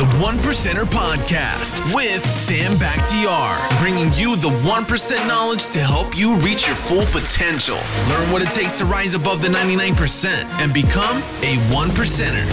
The 1%er Podcast with Sam Bakhtiar, bringing you the 1% knowledge to help you reach your full potential. Learn what it takes to rise above the 99% and become a 1%er.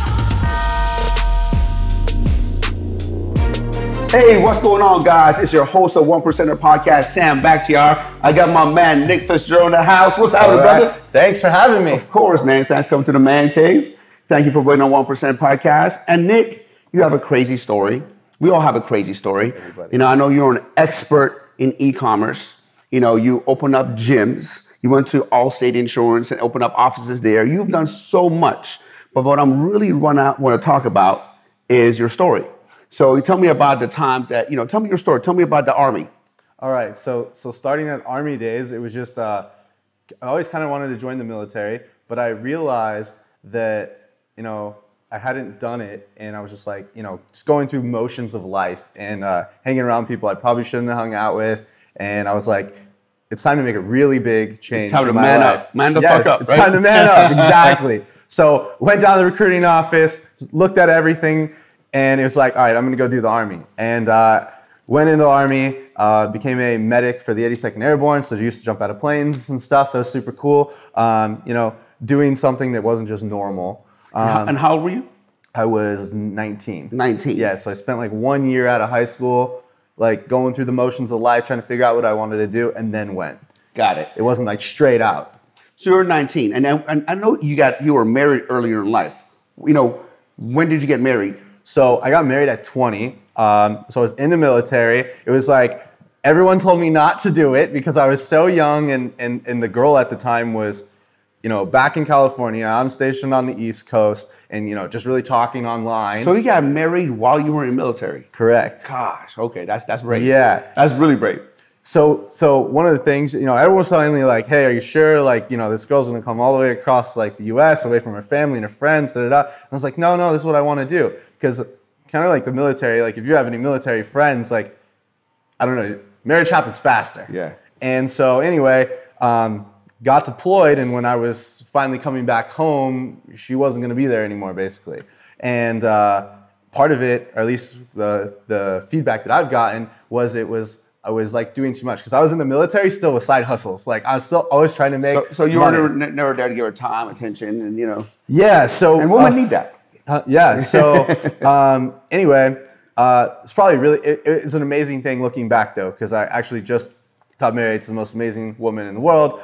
Hey, what's going on, guys? It's your host of 1%er Podcast, Sam Bakhtiar. I got my man, Nick Fitzgerald in the house. What's happening, brother? Thanks for having me. Of course, man. Thanks for coming to the Man Cave. Thank you for being on 1% Podcast. And Nick, you have a crazy story. We all have a crazy story. Everybody. You know, I know you're an expert in e-commerce. You know, you open up gyms. You went to Allstate Insurance and opened up offices there. You've done so much. But what I'm really want to talk about is your story. So you tell me about the times that, tell me your story. Tell me about the Army. All right. So starting at Army days, it was just, I always kind of wanted to join the military, but I realized that, I hadn't done it, and I was just like, just going through motions of life and hanging around people I probably shouldn't have hung out with. And I was like, it's time to make a really big change. It's time to man up. Man the fuck up, It's time to man up, exactly. So went down to the recruiting office, looked at everything, and it was like, all right, I'm going to go do the Army. And went into the Army, became a medic for the 82nd Airborne, so I used to jump out of planes and stuff. That was super cool. Doing something that wasn't just normal. And how old were you? I was 19. 19. Yeah, so I spent like 1 year out of high school, like going through the motions of life, trying to figure out what I wanted to do, and then went. Got it. It wasn't like straight out. So you were 19, and I know you were married earlier in life. When did you get married? So I got married at 20. So I was in the military. It was like everyone told me not to do it because I was so young, and the girl at the time was, back in California. I'm stationed on the East Coast, and just really talking online. So you got married while you were in the military? Correct. Gosh, okay, that's brave. Yeah, that's really brave. So one of the things, everyone was telling me like, hey, are you sure? Like, this girl's gonna come all the way across like the U.S. away from her family and her friends. And I was like, no, this is what I want to do. Because kind of like the military, like if you have any military friends, like, I don't know, marriage happens faster. Yeah. And so anyway, got deployed, and when I was finally coming back home, she wasn't going to be there anymore, basically. And part of it, or at least the feedback that I've gotten, was I was like doing too much because I was in the military still with side hustles. Like I was still always trying to make. So you were never there to give her time, attention, and Yeah. So and women need that. Yeah. So anyway, it's probably really it's an amazing thing looking back though, because I actually just got married to the most amazing woman in the world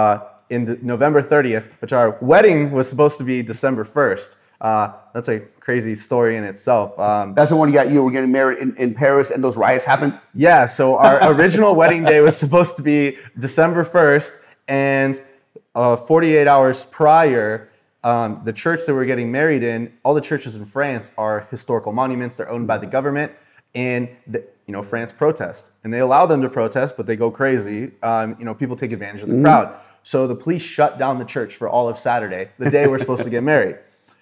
in November 30th, which our wedding was supposed to be December 1st. That's a crazy story in itself. That's the one you were getting married in Paris and those riots happened? Yeah, so our original wedding day was supposed to be December 1st, and 48 hours prior, the church that we're getting married in, all the churches in France are historical monuments. They're owned by the government, and France protest. And they allow them to protest, but they go crazy. People take advantage of the crowd. So the police shut down the church for all of Saturday, the day we're supposed to get married.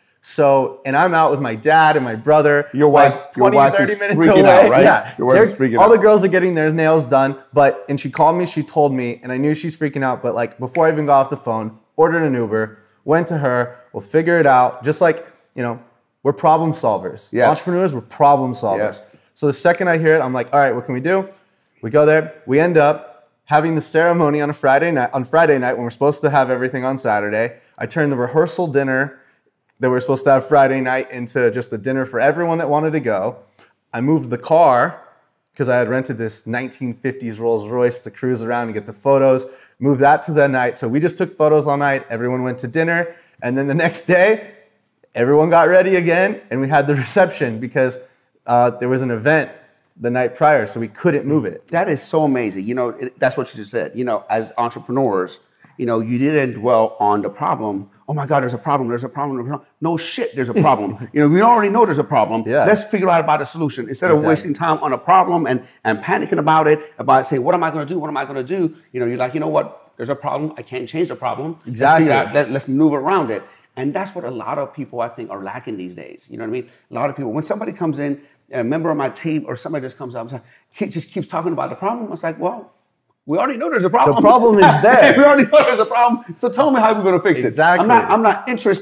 So, and I'm out with my dad and my brother. Your wife, like 20, your wife 30 is minutes freaking away. out, right? Yeah. Your wife is freaking out. All the girls are getting their nails done, and she called me, she told me, and I knew she's freaking out, but like before I even got off the phone, ordered an Uber, went to her, we'll figure it out. Just like, we're problem solvers. Yeah. Entrepreneurs, we're problem solvers. Yeah. So the second I hear it, I'm like, all right, what can we do? We go there, we end up having the ceremony on Friday night when we're supposed to have everything on Saturday. I turn the rehearsal dinner that we're supposed to have Friday night into just a dinner for everyone that wanted to go. I moved the car because I had rented this 1950s Rolls Royce to cruise around and get the photos. Moved that to the night. So we just took photos all night. Everyone went to dinner. And then the next day, everyone got ready again. And we had the reception because there was an event the night prior. So we couldn't move it. That is so amazing. That's what you just said. As entrepreneurs, you didn't dwell on the problem. Oh my God, there's a problem. No shit, there's a problem. We already know there's a problem. Yeah. Let's figure out about a solution. Instead of wasting time on a problem and panicking about it, about saying, what am I going to do? What am I going to do? You're like, you know what? There's a problem. I can't change the problem. Exactly. Let's maneuver around it. And that's what a lot of people, I think, are lacking these days. You know what I mean? A lot of people, when somebody comes in, a member of my team or somebody just comes up and just keeps talking about the problem, I was like, well, we already know there's a problem. The problem is there. We already know there's a problem. So tell me how we're going to fix it. Exactly. I'm not interested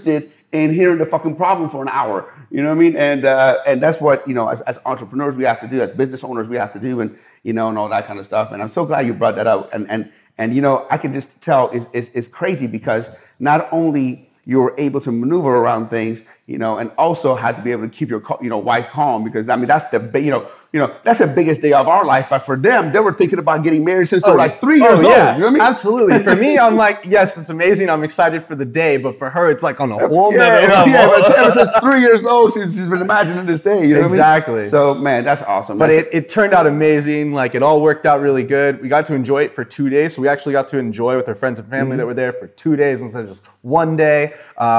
and hearing the fucking problem for an hour. You know what I mean? And that's what, you know, as entrepreneurs we have to do, as business owners we have to do, and you know, and all that kind of stuff. And I'm so glad you brought that up. And you know, I can just tell it's crazy because not only you're able to maneuver around things, you know, and also had to be able to keep your, you know, wife calm, because I mean that's the, you know that's the biggest day of our life. But for them, they were thinking about getting married since they were like 3 years old. Yeah, you know what I mean? Absolutely. For me, I'm like, yes, it's amazing. I'm excited for the day, but for her, it's like on a whole nother level. Yeah, but ever since 3 years old, she's been imagining this day. You know exactly. What I mean? So man, that's awesome. But it turned out amazing. Like it all worked out really good. We got to enjoy it for 2 days. So we actually got to enjoy with our friends and family that were there for 2 days instead of just 1 day.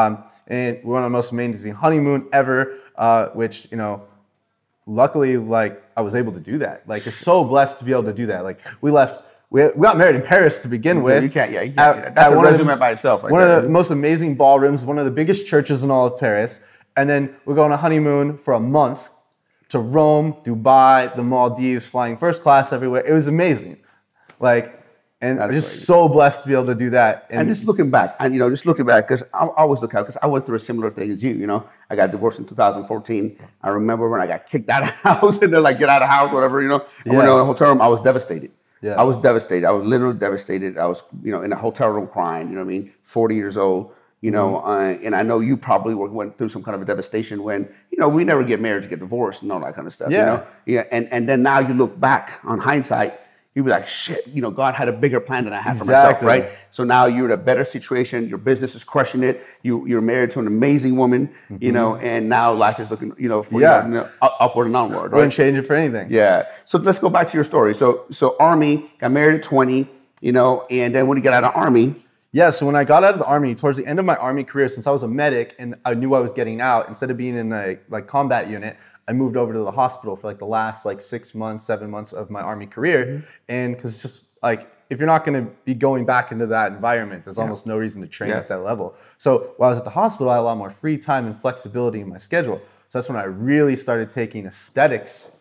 And we went on the most amazing honeymoon ever, which, you know, luckily, like, I was able to do that. Like, you're so blessed to be able to do that. Like, we got married in Paris to begin with. You can't. That's a resume by itself. One of the most amazing ballrooms, one of the biggest churches in all of Paris. And then we're going on a honeymoon for a month to Rome, Dubai, the Maldives, flying first class everywhere. It was amazing. Like, and I'm just so blessed to be able to do that. And just looking back, because I always look out, because I went through a similar thing as you, you know. I got divorced in 2014. I remember when I got kicked out of the house, and they're like, get out of the house, whatever, you know. I went in a hotel room, I was devastated. Yeah. I was devastated. I was literally devastated. I was, you know, in a hotel room crying, you know what I mean, 40 years old, you know, and I know you probably went through some kind of a devastation when, you know, we never get married to get divorced and all that kind of stuff, you know. Yeah. And then now you look back on hindsight, you'd be like, shit, you know, God had a bigger plan than I had for myself, right? So now you're in a better situation. Your business is crushing it. You're married to an amazing woman, you know, and now life is looking, you know, for you know, upward and onward. Wouldn't change it for anything. Yeah. So let's go back to your story. So Army, got married at 20, you know, and then when you got out of Army. Yeah, so when I got out of the Army, towards the end of my Army career, since I was a medic and I knew I was getting out, instead of being in a like combat unit, I moved over to the hospital for like the last like 6 months, 7 months of my Army career. And because it's just like, if you're not going to be going back into that environment, there's almost no reason to train at that level. So while I was at the hospital, I had a lot more free time and flexibility in my schedule. So that's when I really started taking aesthetics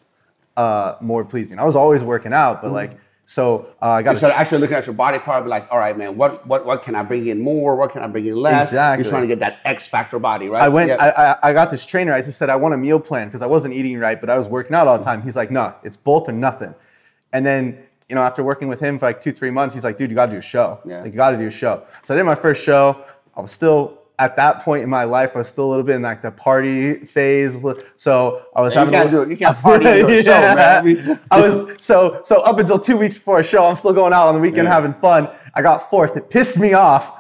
more pleasing. I was always working out, but like, so I got to actually looking at your body part, be like, all right, man, what can I bring in more? What can I bring in less? Exactly. You're trying to get that X factor body, right? I got this trainer. I just said, I want a meal plan because I wasn't eating right, but I was working out all the time. He's like, no, it's both or nothing. And then, you know, after working with him for like 2-3 months, he's like, dude, you got to do a show. Yeah. Like, you got to do a show. So I did my first show. I was still, at that point in my life, I was still a little bit in like the party phase. So I was having you can't party for a show, man. I was so up until 2 weeks before a show, I'm still going out on the weekend having fun. I got fourth. It pissed me off.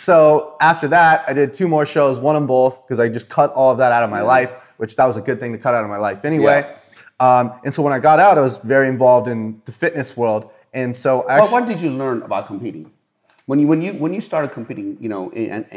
So after that, I did 2 more shows, won them both because I just cut all of that out of my life, which that was a good thing to cut out of my life anyway. And so when I got out, I was very involved in the fitness world. And so actually, what did you learn about competing? When you started competing, you know,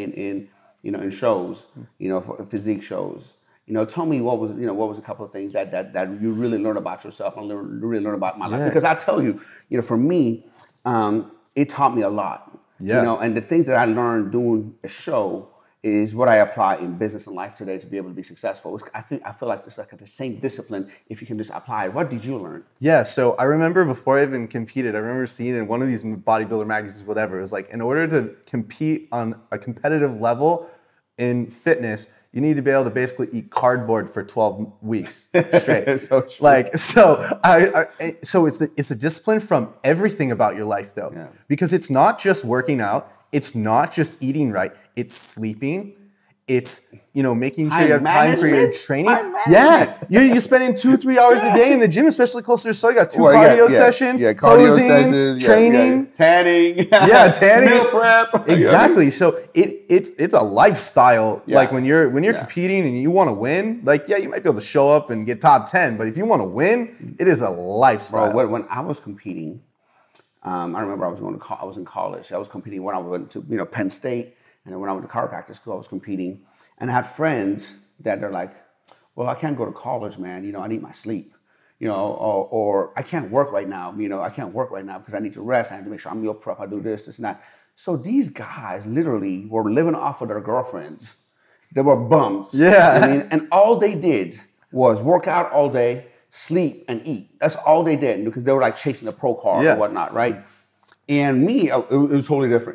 in shows, you know, for physique shows, you know, tell me what was a couple of things that you really learned about yourself and really learned about my life. Because I tell you, you know, for me, it taught me a lot. You know, and the things that I learned doing a show is what I apply in business and life today to be able to be successful. I feel like it's like the same discipline if you can just apply it. What did you learn? Yeah, so I remember before I even competed, I remember seeing in one of these bodybuilder magazines, whatever, it was like, in order to compete on a competitive level in fitness, you need to be able to basically eat cardboard for 12 weeks straight. So true. Like, so it's a discipline from everything about your life though, because it's not just working out. It's not just eating right. It's sleeping. It's, you know, making sure you have time for your training. Yeah, you're spending 2-3 hours a day in the gym, especially closer to so you got 2 cardio sessions, cardio sessions, training, tanning, tanning, meal prep. Exactly. So it's a lifestyle. Like when you're competing and you want to win, like you might be able to show up and get top 10, but if you want to win, it is a lifestyle. Bro, when I was competing, I remember I was in college. I was competing when I went to Penn State. And then when I went to chiropractic school, I was competing. And I had friends that they're like, well, I can't go to college, man. You know, I need my sleep. You know, or I can't work right now. You know, I can't work right now because I need to rest. I need to make sure I'm meal prep. I do this and that. So these guys literally were living off of their girlfriends. They were bums. Yeah. I mean, and all they did was work out all day, sleep, and eat. That's all they did because they were like chasing a pro car or whatnot, right? And me, it was totally different.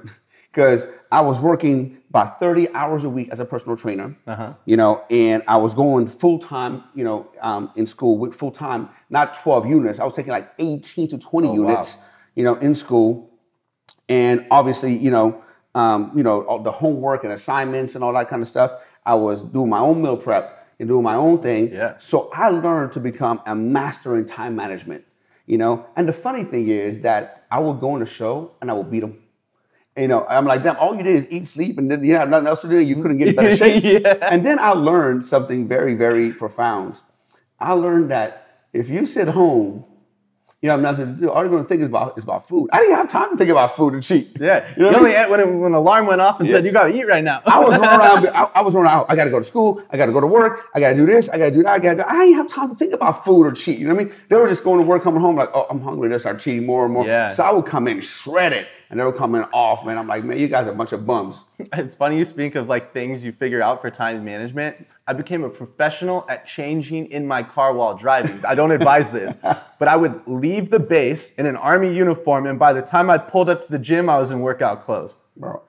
because I was working about 30 hours a week as a personal trainer, you know, and I was going full time, you know, in school with full time, not 12 units. I was taking like 18 to 20 units, you know, in school. And obviously, you know, all the homework and assignments and all that kind of stuff. I was doing my own meal prep and doing my own thing. Yeah. So I learned to become a master in time management, you know. And the funny thing is that I would go on a show and I would beat them. You know, I'm like, damn, all you did is eat, sleep, and then you have nothing else to do. You couldn't get in better shape. And then I learned something very, very profound. I learned that if you sit home, you have nothing to do, all you're going to think is about food. I didn't have time to think about food and cheat. Yeah. You know only ate when the alarm went off and said, you got to eat right now. I was running around. I was running around. I got to go to school. I got to go to work. I got to do this. I got to do that. I didn't have time to think about food or cheat. You know what I mean? They were just going to work, coming home like, oh, I'm hungry. They start cheating more and more. Yeah. So I would come in shredded. And they were coming off, man. I'm like, man, you guys are a bunch of bums. It's funny you speak of like things you figure out for time management. I became a professional at changing in my car while driving. I don't advise this, but I would leave the base in an army uniform, and by the time I pulled up to the gym, I was in workout clothes. Bro,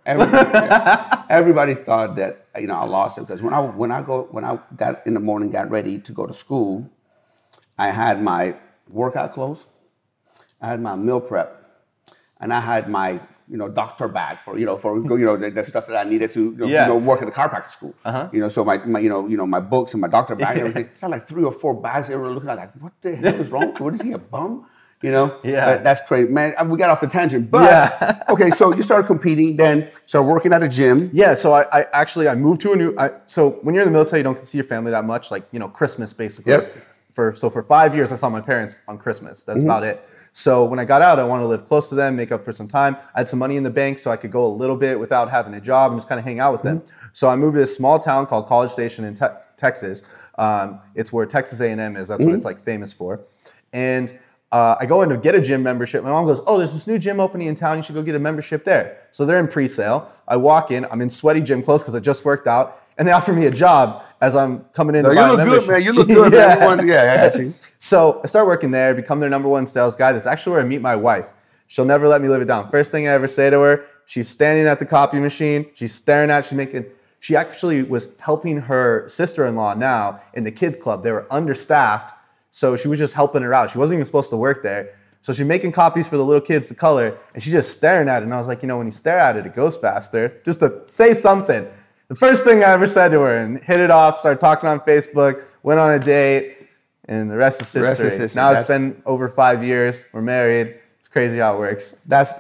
everybody thought that, you know, I lost it, because when I got in the morning, got ready to go to school, I had my workout clothes, I had my meal prep, and I had my, you know, doctor bag for the stuff that I needed to, you know, work at the chiropractic school. You know, so my my books and my doctor bag and everything. It's like 3 or 4 bags. They were looking at like, what the hell is wrong? What is he, a bum? You know? Yeah. That's crazy, man. We got off the tangent, but okay. So you started competing, then started working at a gym. Yeah. So I moved to a new. So when you're in the military, you don't get to see your family that much. Like, you know, Christmas basically. Yep. For 5 years, I saw my parents on Christmas. That's about it. So when I got out, I wanted to live close to them, make up for some time. I had some money in the bank, so I could go a little bit without having a job and just kind of hang out with them. So I moved to this small town called College Station in Texas. It's where Texas A&M is. That's what it's like famous for. And I go in to get a gym membership. My mom goes, oh, there's this new gym opening in town. You should go get a membership there. So they're in pre-sale. I walk in. I'm in sweaty gym clothes because I just worked out. And they offer me a job as I'm coming in to buy a membership. You look good, man. You look good, man. Everyone, I got you. So I start working there, become their #1 sales guy. That's actually where I meet my wife. She'll never let me live it down. First thing I ever say to her, she's standing at the copy machine. She's staring at it. She actually was helping her sister-in-law now in the kids club. They were understaffed, so she was just helping her out. She wasn't even supposed to work there. So she's making copies for the little kids to color, and she's just staring at it. And I was like, you know, when you stare at it, it goes faster. Just to say something. The first thing I ever said to her, and hit it off, started talking on Facebook, went on a date, and the rest is history. Now it's been over 5 years. We're married. It's crazy how it works. That's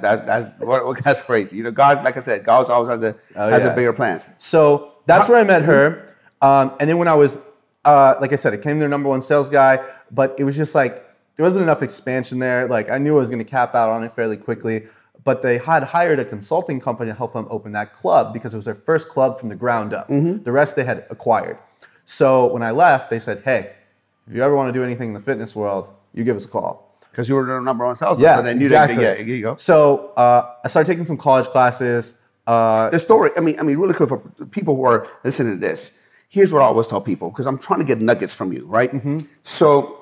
crazy. You know, God, like I said, God always has a bigger plan. So that's where I met her. And then when I was, like I said, I became their #1 sales guy, but it was just like, there wasn't enough expansion there. Like, I knew I was going to cap out on it fairly quickly. But they had hired a consulting company to help them open that club because it was their first club from the ground up. The rest they had acquired. So when I left, they said, hey, if you ever want to do anything in the fitness world, you give us a call. Because you were the #1 salesman. Yeah, so then exactly. Here you go. So I started taking some college classes. The story, I mean, really quick for people who are listening to this, here's what I always tell people, because I'm trying to get nuggets from you, right? So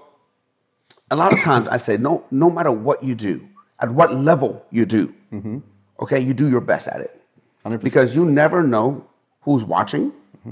a lot of times I say, no matter what you do, at what level you do, okay, you do your best at it. 100%. Because you never know who's watching.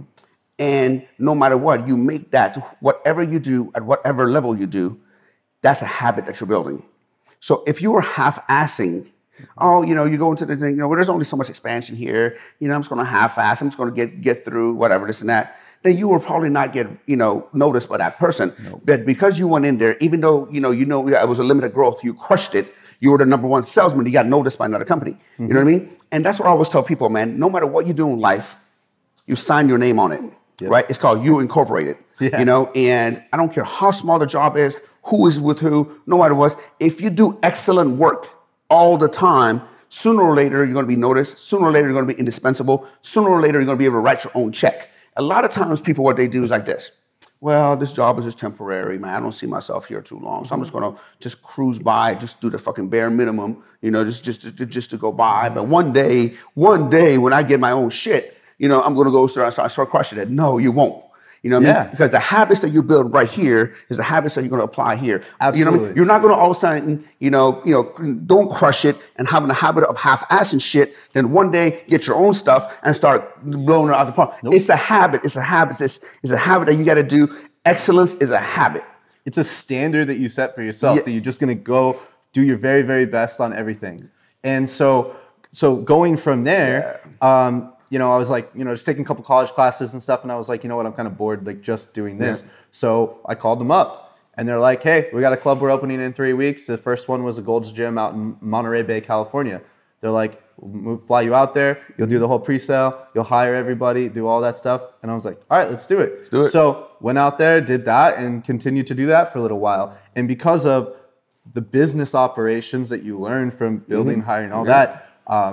And no matter what, you make that, whatever you do, at whatever level you do, that's a habit that you're building. So if you were half-assing, oh, you know, you go into the thing, you know, well, there's only so much expansion here, you know, I'm just going to half-ass, I'm just going to get through whatever, this and that, then you will probably not get, you know, noticed by that person. Nope. But because you went in there, even though, you know, it was a limited growth, you crushed it, you were the #1 salesman, you got noticed by another company. You know what I mean? And that's what I always tell people, man, no matter what you do in life, you sign your name on it, right? It's called You Incorporated, you know, and I don't care how small the job is, who is with who, no matter what, if you do excellent work all the time, sooner or later you're going to be noticed, sooner or later you're going to be indispensable, sooner or later you're going to be able to write your own check. A lot of times people, what they do is like this. Well, this job is just temporary, man. I don't see myself here too long. So I'm just going to just cruise by, just do the fucking bare minimum, you know, just to go by. But one day when I get my own shit, you know, I'm going to go start crushing it. No, you won't. You know what I mean? Because the habits that you build right here is the habits that you're going to apply here. Absolutely. You know what I mean? You're not going to all of a sudden, don't crush it and having a habit of half-assing shit, then one day get your own stuff and start blowing it out the park. Nope. It's a habit. It's a habit. It's a habit that you got to do. Excellence is a habit. It's a standard that you set for yourself that you're just going to go do your very, very best on everything. And so going from there, I was like, just taking a couple college classes and stuff. And I was like, you know what, I'm kind of bored, like just doing this. Yeah. So I called them up and they're like, hey, we got a club we're opening in 3 weeks. The first one was a Gold's Gym out in Monterey Bay, California. They're like, we'll fly you out there. You'll do the whole pre-sale. You'll hire everybody, do all that stuff. And I was like, all right, let's do it. Let's do it. So went out there, did that, and continued to do that for a little while. And because of the business operations that you learn from building, hiring, all that,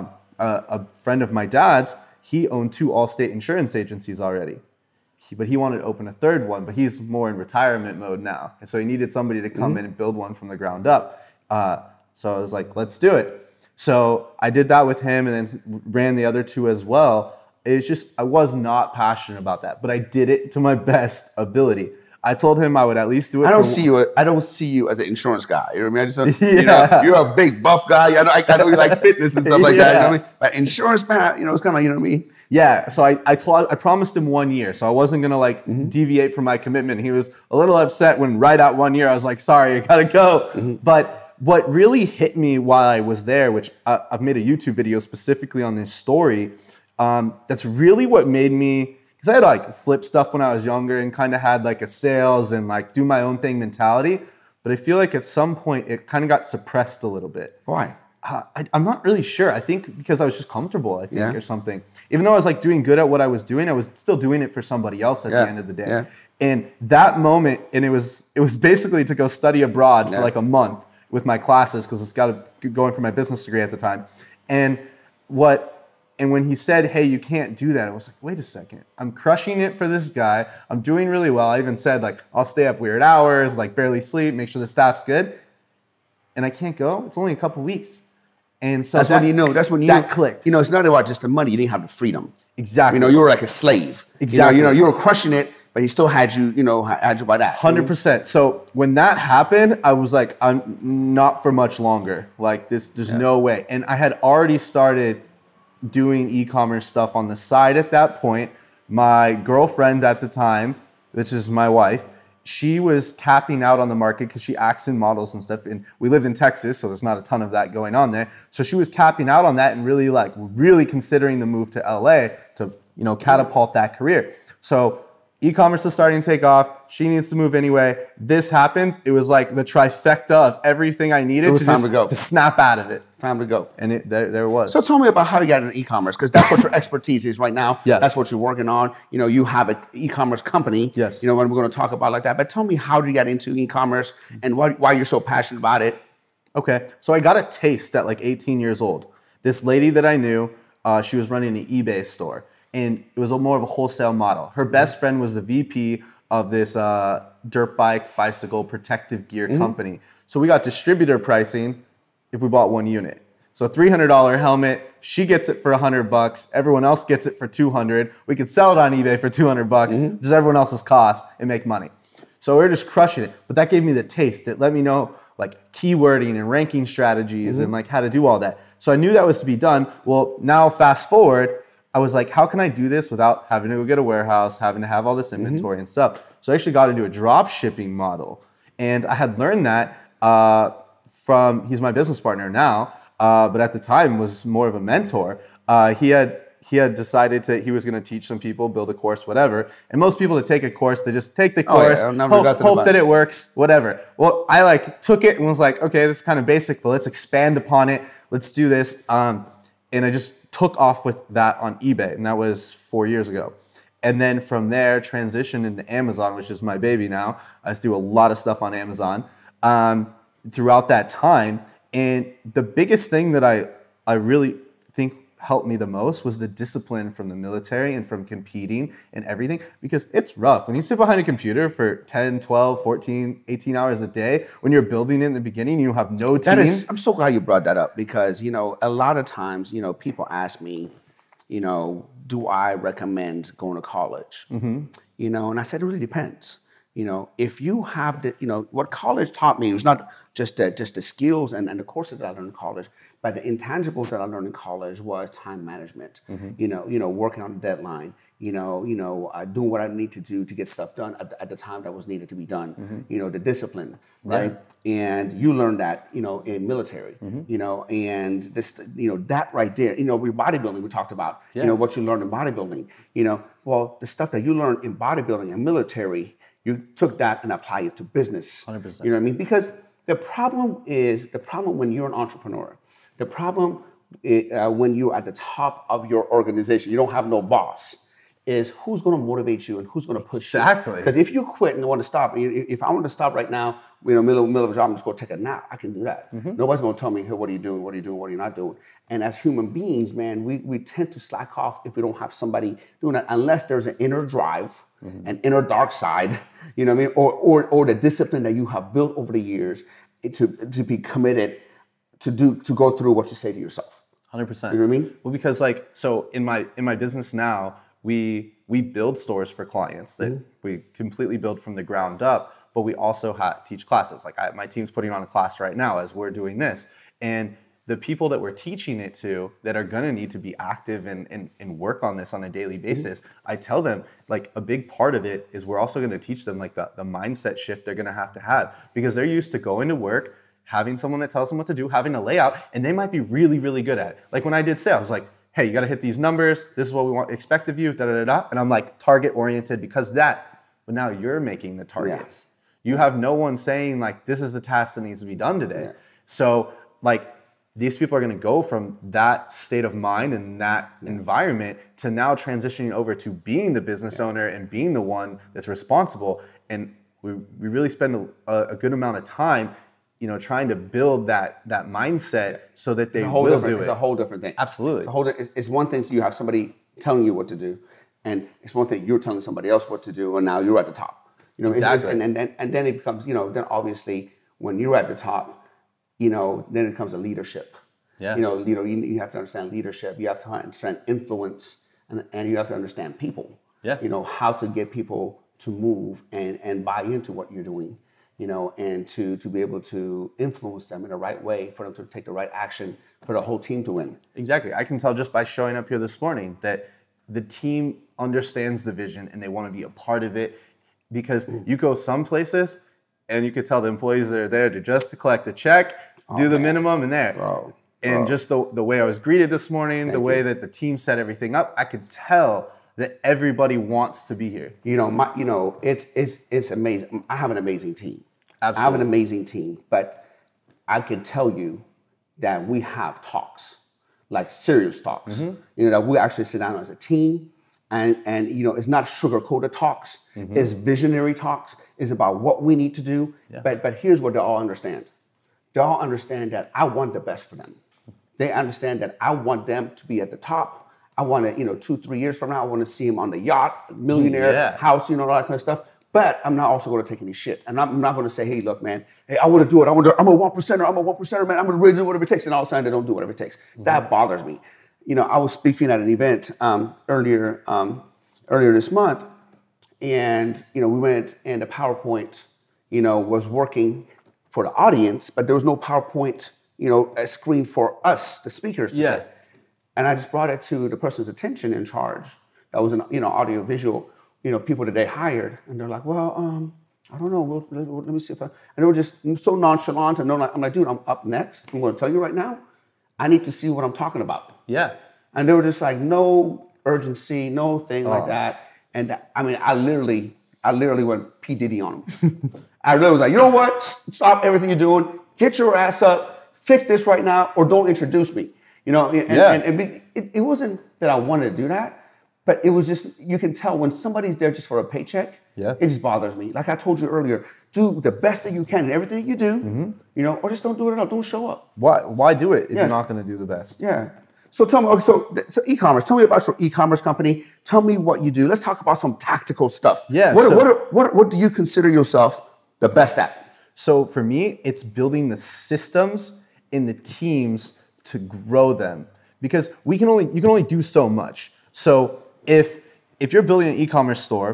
a friend of my dad's, he owned 2 Allstate insurance agencies already. But he wanted to open a third one, but he's more in retirement mode now. And so he needed somebody to come in and build one from the ground up. So I was like, let's do it. So I did that with him and then ran the other 2 as well. It's just, I was not passionate about that, but I did it to my best ability. I told him I would at least do it. I don't see you as an insurance guy. You know what I mean? You're a big buff guy. I know you like fitness and stuff like that. You know what I mean? But insurance, man, it's kind of, you know what I mean? Yeah. So I promised him 1 year. So I wasn't going to deviate from my commitment. He was a little upset when right at 1 year, I was like, sorry, I got to go. But what really hit me while I was there, which I've made a YouTube video specifically on this story, that's really what made me, because I had like flip stuff when I was younger and kind of had like a sales and like do my own thing mentality. But I feel like at some point it kind of got suppressed a little bit. Why? I'm not really sure. I think because I was just comfortable, or something. Even though I was like doing good at what I was doing, I was still doing it for somebody else at the end of the day. Yeah. And that moment, and it was basically to go study abroad for like a month with my classes, because it's got to going for my business degree at the time. And when he said, hey, you can't do that, I was like, wait a second. I'm crushing it for this guy. I'm doing really well. I even said, like, I'll stay up weird hours, like barely sleep, make sure the staff's good. And I can't go. It's only a couple weeks. And so that clicked. It's not about just the money. You didn't have the freedom. Exactly. You were like a slave. Exactly. You were crushing it, but he still had you, had you by that. 100%. So when that happened, I was like, I'm not for much longer. Like this, there's no way. And I had already started doing e-commerce stuff on the side at that point. My girlfriend at the time, which is my wife, she was capping out on the market because she acts in models and stuff. And we lived in Texas, so there's not a ton of that going on there. So she was capping out on that and really considering the move to LA to, catapult that career. So e-commerce is starting to take off. She needs to move anyway. This happens. It was like the trifecta of everything I needed to snap out of it. Time to go. And there it was. So tell me about how you got into e-commerce, because that's what your expertise is right now. Yeah. That's what you're working on. You have an e-commerce company. Yes. When we're going to talk about like that. But tell me how you got into e-commerce and why you're so passionate about it. Okay. So I got a taste at like 18 years old. This lady that I knew, she was running an eBay store. And it was more of a wholesale model. Her best friend was the VP of this dirt bike, bicycle, protective gear company. So we got distributor pricing if we bought one unit. So $300 helmet, she gets it for $100. Everyone else gets it for $200. We could sell it on eBay for $200, just everyone else's cost, and make money. So we were just crushing it. But that gave me the taste. It let me know like keywording and ranking strategies and like how to do all that. So I knew that was to be done. Well, now fast forward, I was like, how can I do this without having to go get a warehouse, having to have all this inventory and stuff? So I actually got into a drop shipping model. And I had learned that he's my business partner now, but at the time was more of a mentor. He had decided he was going to teach some people, build a course, whatever. And most people that take a course, they just take the course, hope that it works, whatever. Well, I took it and was like, okay, this is kind of basic, but let's expand upon it. Let's do this. And I just took off with that on eBay, and that was 4 years ago. And then from there, transitioned into Amazon, which is my baby now. I just do a lot of stuff on Amazon throughout that time. And the biggest thing that I really think helped me the most was the discipline from the military and from competing and everything, because it's rough. When you sit behind a computer for 10, 12, 14, 18 hours a day, when you're building it in the beginning, you have no team. I'm so glad you brought that up, because, a lot of times, people ask me, do I recommend going to college? You know, and I said, it really depends. You know, if you have the, you know, what college taught me was not just the skills and the courses that I learned in college, but the intangibles that I learned in college was time management. You know, working on a deadline. Doing what I need to do to get stuff done at the time that was needed to be done. You know, the discipline, right? And you learn that, you know, in military. You know, and this, you know, that right there. You know, with bodybuilding, we talked about. You know, what you learned in bodybuilding. You know, well, the stuff that you learned in bodybuilding and military. You took that and applied it to business. 100%. You know what I mean? Because the problem when you're an entrepreneur, the problem when you're at the top of your organization, you don't have no boss, is who's going to motivate you and who's going to push you. Exactly. Because if you quit and want to stop, if I want to stop right now, you know, middle of a job, I'm just going to take a nap. I can do that. Nobody's going to tell me, hey, what are you doing? What are you doing? What are you not doing? And as human beings, man, we tend to slack off if we don't have somebody doing that, unless there's an inner drive, an inner dark side, you know what I mean? Or the discipline that you have built over the years to be committed to go through what you say to yourself. 100%. You know what I mean? Well, because like, so in my business now, we build stores for clients that we completely build from the ground up, but we also teach classes. Like my team's putting on a class right now as we're doing this. And the people that we're teaching it to that are gonna need to be active and work on this on a daily basis, I tell them like a big part of it is we're also gonna teach them like the mindset shift they're gonna have because they're used to going to work, having someone that tells them what to do, having a layout, and they might be really, really good at it. Like when I did sales, like, hey, you gotta hit these numbers, this is what we expect of you, da-da-da-da. And I'm like target oriented because that, but now you're making the targets. Yeah. You have no one saying like, this is the task that needs to be done today. Yeah. So like, these people are gonna go from that state of mind and that environment to now transitioning over to being the business owner and being the one that's responsible. And we really spend a good amount of time, you know, trying to build that mindset so that they will do it. It's a whole different thing. Absolutely. It's one thing so you have somebody telling you what to do, and it's one thing you're telling somebody else what to do, and now you're at the top. You know, exactly. And then it becomes, you know, then obviously when you're at the top, you know, then it comes a leadership. Yeah. You know, you have to understand leadership. You have to understand influence, and you have to understand people. Yeah. You know, how to get people to move and buy into what you're doing. You know, and to be able to influence them in the right way for them to take the right action for the whole team to win. Exactly. I can tell just by showing up here this morning that the team understands the vision and they want to be a part of it, because you go some places and you could tell the employees that are there to collect the check, do the minimum and there. And just the way I was greeted this morning, the way that the team set everything up, I could tell that everybody wants to be here. You know, it's amazing. I have an amazing team. Absolutely. I have an amazing team, but I can tell you that we have talks, like serious talks. You know, that we actually sit down as a team, and you know, it's not sugar-coated talks. It's visionary talks. It's about what we need to do. Yeah. But here's what they all understand. They all understand that I want the best for them. They understand that I want them to be at the top. I want to, you know, 2-3 years from now, I want to see them on the yacht, millionaire house, you know, all that kind of stuff. But I'm not also going to take any shit. And I'm not going to say, hey, look, man, hey, I want to do it. I'm a 1%er. I'm a 1%er, man. I'm going to really do whatever it takes. And all of a sudden, they don't do whatever it takes. That bothers me. You know, I was speaking at an event earlier this month. And, you know, we went and the PowerPoint, you know, was working for the audience, but there was no PowerPoint, you know, a screen for us, the speakers, to say. And I just brought it to the person's attention in charge. That was an, you know, audio visual, you know, people that they hired. And they're like, well, I don't know. Let me see if I, and they were just so nonchalant. And I'm like, dude, I'm up next. I'm going to tell you right now, I need to see what I'm talking about. Yeah. And they were just like, no urgency, no thing like that. And I mean, I literally went P. Diddy on them. I really was like, you know what? Stop everything you're doing. Get your ass up. Fix this right now, or don't introduce me. You know, and it wasn't that I wanted to do that, but it was just, you can tell when somebody's there just for a paycheck, it just bothers me. Like I told you earlier, do the best that you can in everything that you do, you know, or just don't do it at all. Don't show up. Why do it if you're not going to do the best? Yeah. So tell me, so e-commerce, tell me about your e-commerce company. Tell me what you do. Let's talk about some tactical stuff. Yeah. What do you consider yourself the best at? So for me, it's building the systems in the teams to grow them, because you can only do so much. So if you're building an e-commerce store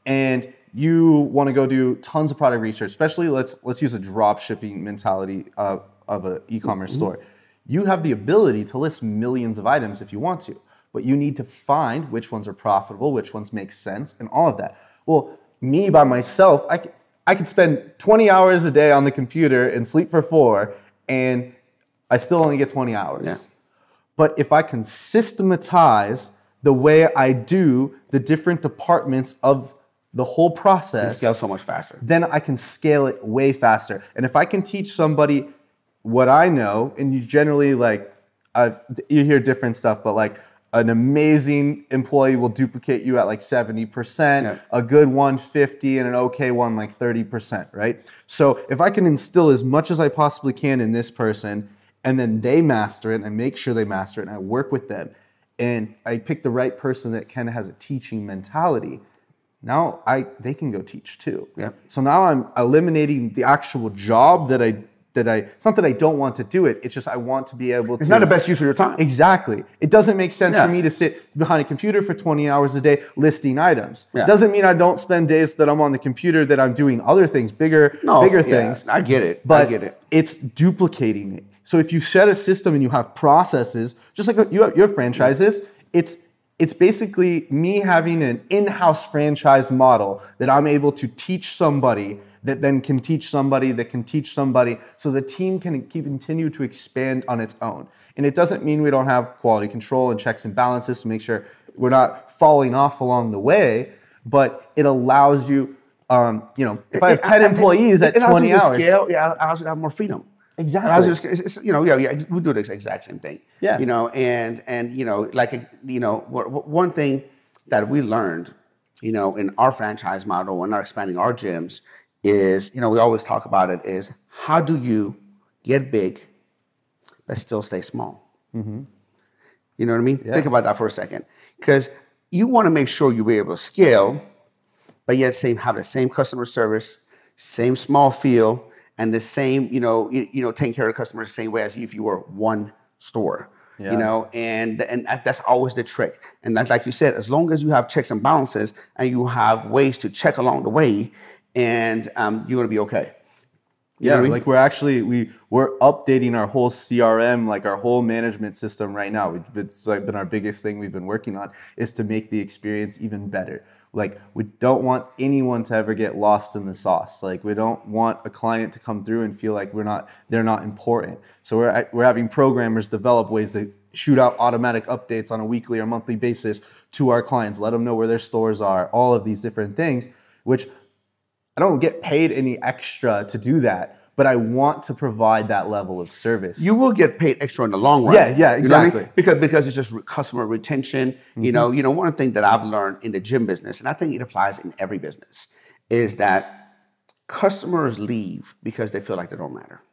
and you want to go do tons of product research, especially let's use a drop shipping mentality of an e-commerce store. You have the ability to list millions of items if you want to, but you need to find which ones are profitable, which ones make sense, and all of that. Well, me by myself, I could spend 20 hours a day on the computer and sleep for 4, and I still only get 20 hours. Yeah. But if I can systematize the way I do the different departments of the whole process, scale so much faster. Then I can scale it way faster. And if I can teach somebody what I know, and you generally you hear different stuff, but like an amazing employee will duplicate you at like 70%, a good one 50, and an okay one like 30%, right? So if I can instill as much as I possibly can in this person, and then they master it, and I make sure they master it, and I work with them, and I pick the right person that kind of has a teaching mentality, now they can go teach too. Yeah. So now I'm eliminating the actual job that it's not that I don't want to do it, it's just I want to be able to. It's not the best use of your time. Exactly. It doesn't make sense for me to sit behind a computer for 20 hours a day listing items. Yeah. It doesn't mean I don't spend days that I'm on the computer that I'm doing other things, bigger things. I get it. But I get it. It's duplicating it. So if you set a system and you have processes, just like your franchises, it's basically me having an in-house franchise model that I'm able to teach somebody that then can teach somebody that can teach somebody, so the team can continue to expand on its own. And it doesn't mean we don't have quality control and checks and balances to make sure we're not falling off along the way, but it allows you, if I have 10 employees at 20 hours. Scale, it allows you to have more freedom. Exactly. We do the exact same thing. Yeah. One thing that we learned, in our franchise model and our expanding our gyms is, we always talk about it, is how do you get big but still stay small? Mm-hmm. You know what I mean? Yeah. Think about that for a second, because you want to make sure you'll be able to scale, but yet have the same customer service, same small feel, and the same, taking care of the customers the same way as if you were one store. Yeah. And that's always the trick. And like you said, as long as you have checks and balances and you have ways to check along the way, and you're gonna be okay. You know what I mean? Like we're updating our whole CRM, like our whole management system right now. It's like been our biggest thing we've been working on, is to make the experience even better. Like, we don't want anyone to ever get lost in the sauce. Like, we don't want a client to come through and feel like they're not important. So we're having programmers develop ways to shoot out automatic updates on a weekly or monthly basis to our clients, let them know where their stores are, all of these different things, which I don't get paid any extra to do that, but I want to provide that level of service. You will get paid extra in the long run. Yeah, exactly. You know what I mean? Because it's just customer retention. Mm-hmm. One thing that I've learned in the gym business, and I think it applies in every business, is that customers leave because they feel like they don't matter.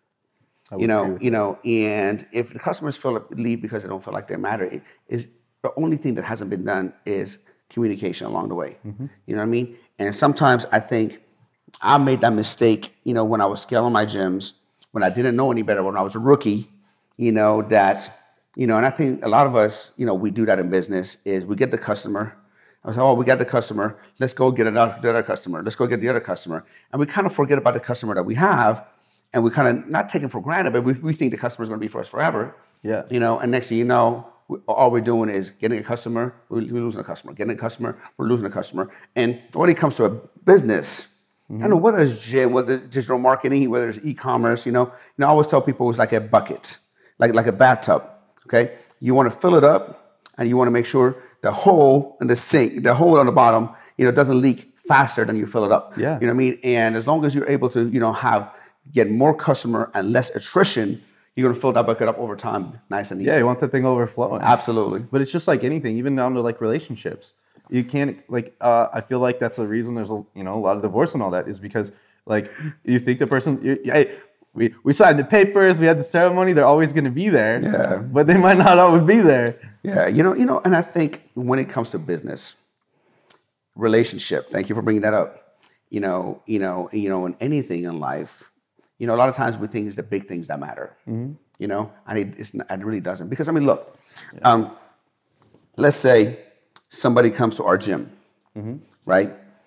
And if the customers leave because they don't feel like they matter, is the only thing that hasn't been done is communication along the way. Mm-hmm. You know what I mean? And sometimes I think I made that mistake, when I was scaling my gyms, when I didn't know any better, when I was a rookie, and I think a lot of us, we do that in business, is we get the customer. I was like, oh, we got the customer. Let's go get the other customer. Let's go get the other customer. And we kind of forget about the customer that we have, and we kind of not take it for granted, but we think the customer is going to be for us forever. Yeah. And next thing you know, all we're doing is getting a customer, we're losing a customer. Getting a customer, we're losing a customer. And when it comes to a business, I don't know, whether it's gym, whether it's digital marketing, whether it's e-commerce, I always tell people it's like a bucket, like a bathtub, okay? You want to fill it up, and you want to make sure the hole in the sink, the hole on the bottom, doesn't leak faster than you fill it up. Yeah. You know what I mean? And as long as you're able to, get more customer and less attrition, you're going to fill that bucket up over time, nice and easy. Yeah, you want the thing overflowing. Absolutely. But it's just like anything, even down to like relationships. You can't, I feel like that's the reason there's a lot of divorce and all that, is because you think the person, hey, we signed the papers, we had the ceremony, they're always going to be there. Yeah. But they might not always be there. Yeah, and I think when it comes to business, relationship, thank you for bringing that up. In anything in life, a lot of times we think it's the big things that matter. Mm-hmm. And it really doesn't. Because look, let's say somebody comes to our gym, mm-hmm. right?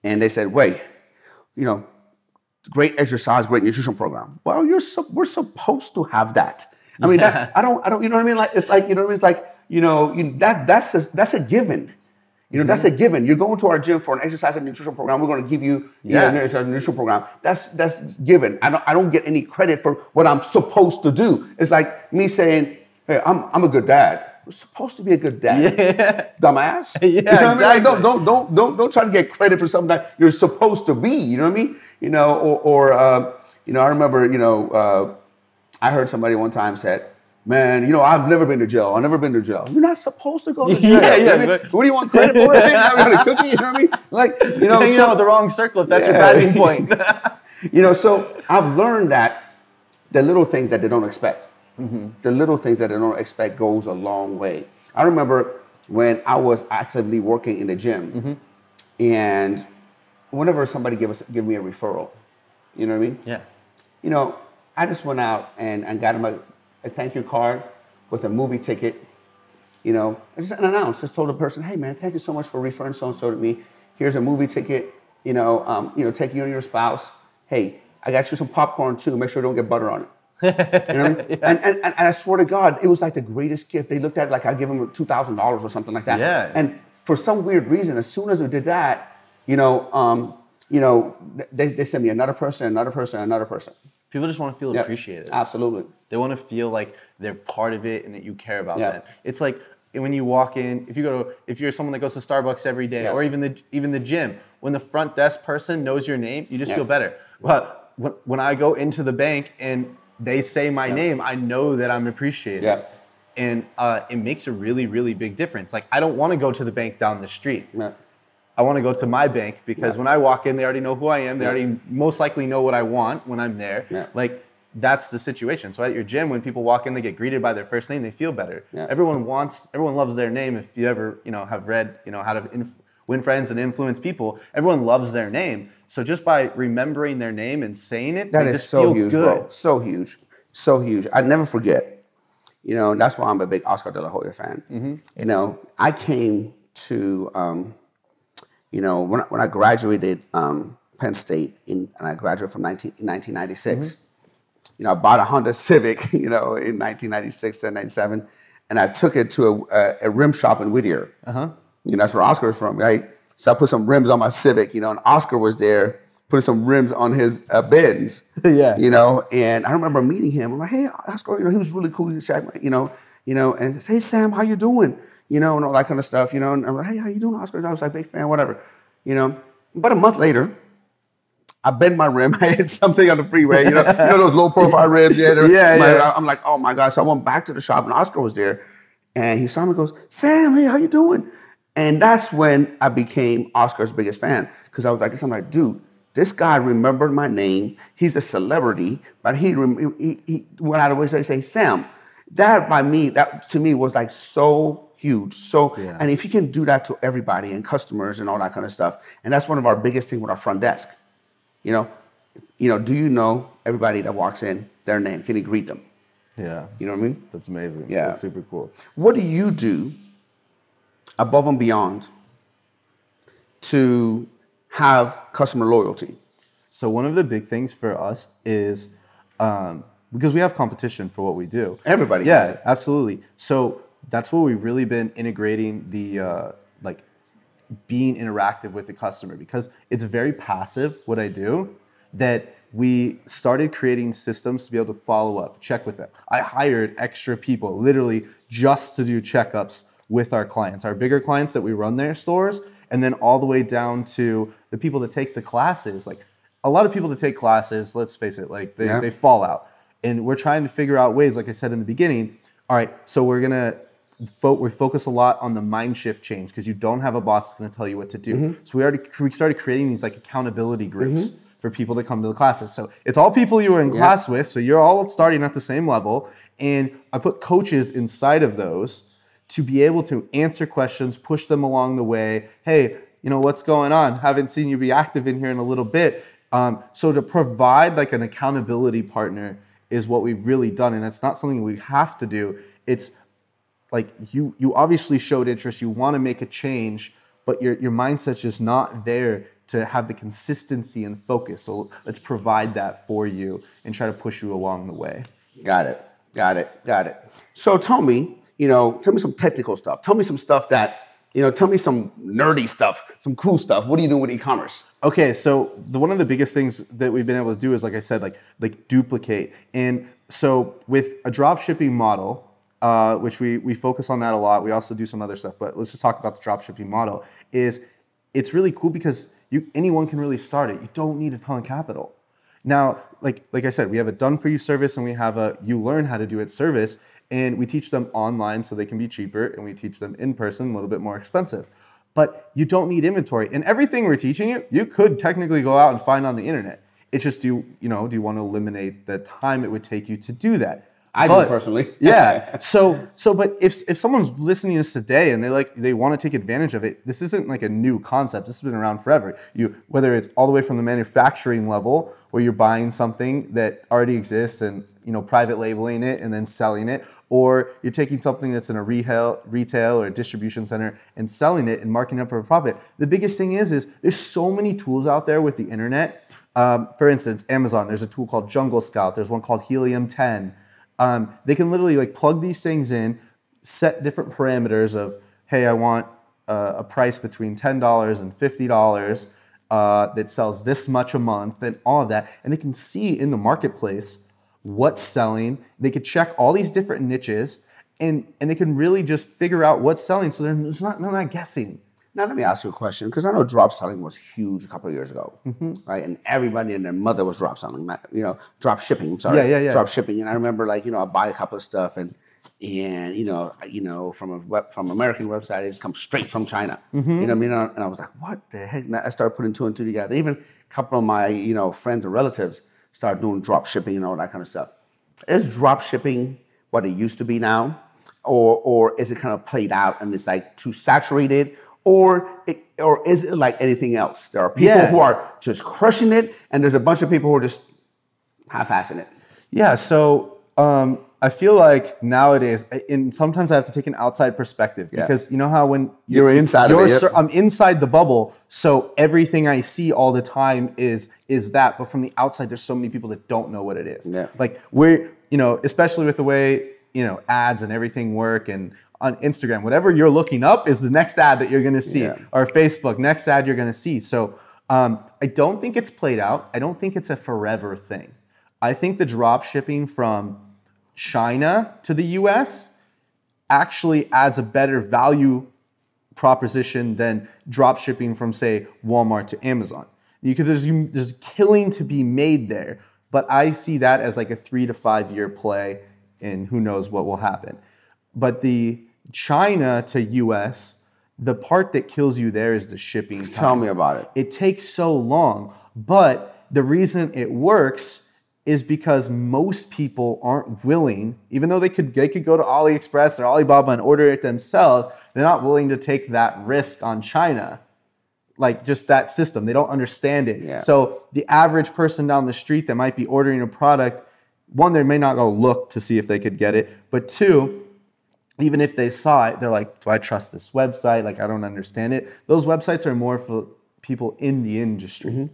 and they said, wait, you know, great exercise, great nutrition program. Well, we're supposed to have that. I mean, I don't, you know what I mean? Like, it's like, you know what I mean? It's like, that's a given. You know, that's a given. You're going to our gym for an exercise and nutrition program. We're going to give you, an exercise and nutrition program. That's given. I don't get any credit for what I'm supposed to do. It's like me saying, hey, I'm a good dad. We're supposed to be a good dad, dumbass. Yeah, you know what exactly. I mean? Like, don't try to get credit for something that you're supposed to be. You know what I mean? You know, or I remember, I heard somebody one time said, man, I've never been to jail. I've never been to jail. You're not supposed to go to jail. Yeah, you know what I mean? What do you want credit for? Having a cookie? You know what I mean? Like, hanging out with the wrong circle if that's your batting point. So I've learned that the little things that they don't expect. The little things that they don't expect goes a long way. I remember when I was actively working in the gym, and whenever somebody give me a referral, you know what I mean? Yeah. I just went out and got him a thank you card with a movie ticket. I just announced, just told the person, hey man, thank you so much for referring so and so to me. Here's a movie ticket. Take you and your spouse. Hey, I got you some popcorn too. Make sure you don't get butter on it. You know what I mean? And I swear to God, it was like the greatest gift. They looked at it like I give them $2,000 or something like that. Yeah. And for some weird reason, as soon as we did that, they sent me another person, another person, another person. People just want to feel appreciated. Absolutely. They want to feel like they're part of it and that you care about them. It's like when you walk in, if you're someone that goes to Starbucks every day, or even the gym, when the front desk person knows your name, you just feel better. But when I go into the bank and they say my name, I know that I'm appreciated. Yeah. And it makes a really, really big difference. Like, I don't want to go to the bank down the street. Yeah. I want to go to my bank because when I walk in, they already know who I am. They already most likely know what I want when I'm there. Yeah. Like, that's the situation. So at your gym, when people walk in, they get greeted by their first name, they feel better. Yeah. Everyone loves their name. If you ever, have read, how to win friends and influence people, everyone loves their name. So just by remembering their name and saying it, that they is just so feel huge, good. bro. So huge. So huge. I'd never forget. That's why I'm a big Oscar de la Hoya fan. I came to, when I graduated Penn State, and I graduated from 1996, I bought a Honda Civic, in 1996 and 97, and I took it to a rim shop in Whittier. That's where Oscar is from, right? So I put some rims on my Civic, and Oscar was there putting some rims on his Benz. And I remember meeting him. I'm like, hey, Oscar, he was really cool. He said, and he says, hey, Sam, how you doing? And all that kind of stuff, and I'm like, hey, how you doing, Oscar? And I was like, big fan, whatever, But a month later, I bent my rim. I hit something on the freeway, those low profile rims. I'm like, oh my God. So I went back to the shop and Oscar was there. And he saw me and goes, Sam, hey, how you doing? And that's when I became Oscar's biggest fan. Because I was like, dude, this guy remembered my name. He's a celebrity, but he went out of his way to say, Sam. That to me was like so huge. So, and if you can do that to everybody and customers and all that kind of stuff, and that's one of our biggest things with our front desk. Do you know everybody that walks in, their name? Can you greet them? Yeah. You know what I mean? That's amazing. Yeah. That's super cool. What do you do above and beyond to have customer loyalty? So one of the big things for us is, because we have competition for what we do. Everybody has it. Absolutely. So that's where we've really been integrating the, being interactive with the customer, because it's very passive what I do, that we started creating systems to be able to follow up, check with them. I hired extra people literally just to do checkups with our clients, our bigger clients that we run their stores, and then all the way down to the people that take the classes. Like, a lot of people that take classes, let's face it, like they fall out. And we're trying to figure out ways, like I said in the beginning, all right, so we focus a lot on the mind shift change, because you don't have a boss that's going to tell you what to do. So we started creating these like accountability groups for people to come to the classes. So it's all people you were in class with, so you're all starting at the same level. And I put coaches inside of those to be able to answer questions, push them along the way. Hey, what's going on? Haven't seen you be active in here in a little bit. So to provide like an accountability partner is what we've really done. And that's not something we have to do. It's like you obviously showed interest, you want to make a change, but your mindset's just not there to have the consistency and focus. So let's provide that for you and try to push you along the way. Got it. So tell me some technical stuff. Tell me some stuff tell me some nerdy stuff, some cool stuff. What are you doing with e-commerce? Okay, so one of the biggest things that we've been able to do is, like I said, like duplicate. And so with a drop shipping model, which we focus on that a lot. We also do some other stuff, but let's just talk about the drop shipping model. It's really cool because anyone can really start it. You don't need a ton of capital. Now, like I said, we have a done for you service and we have a you learn how to do it service, and we teach them online so they can be cheaper, and we teach them in person a little bit more expensive. But you don't need inventory. And everything we're teaching you could technically go out and find on the internet. It's just do you want to eliminate the time it would take you to do that? I do personally. Yeah. But if someone's listening to this today and they want to take advantage of it, this isn't like a new concept. This has been around forever. Whether it's all the way from the manufacturing level, where you're buying something that already exists and private labeling it and then selling it, or you're taking something that's in a retail or a distribution center and selling it and marking it up for a profit. The biggest thing is there's so many tools out there with the internet. For instance, Amazon, there's a tool called Jungle Scout. There's one called Helium 10. They can literally plug these things in, set different parameters of, hey, I want a price between $10 and $50 that sells this much a month and all of that. And they can see in the marketplace what's selling. They could check all these different niches and they can really just figure out what's selling. So they're not guessing. Now let me ask you a question, because I know drop selling was huge a couple of years ago, right? And everybody and their mother was drop selling, drop shipping. I'm sorry, yeah. Drop shipping. And I remember, I buy a couple of stuff, and from American website, it's come straight from China. You know what I mean? And I was like, what the heck? And I started putting two and two together. Even a couple of my friends and relatives started doing drop shipping and all that kind of stuff. Is drop shipping what it used to be now, or is it kind of played out and it's too saturated? Or is it like anything else? There are people who are just crushing it, and there's a bunch of people who are just half-assing it. Yeah, so I feel like nowadays, and sometimes I have to take an outside perspective, because you know how when you're inside of it, I'm inside the bubble, so everything I see all the time is that. But from the outside, there's so many people that don't know what it is. Yeah. Especially with the way ads and everything work, and on Instagram, whatever you're looking up is the next ad that you're going to see, or Facebook, next ad you're going to see. So I don't think it's played out. I don't think it's a forever thing. I think the drop shipping from China to the US actually adds a better value proposition than drop shipping from, say, Walmart to Amazon. Because there's killing to be made there, but I see that as like a 3 to 5 year play, and who knows what will happen. But the China to US, the part that kills you there is the shipping time. Tell me about it. It takes so long, but the reason it works is because most people aren't willing, even though they could go to AliExpress or Alibaba and order it themselves, they're not willing to take that risk on China. Like just that system, they don't understand it. Yeah. So the average person down the street that might be ordering a product, one, they may not go look to see if they could get it, but two, even if they saw it, they're like, do I trust this website? I don't understand it. Those websites are more for people in the industry.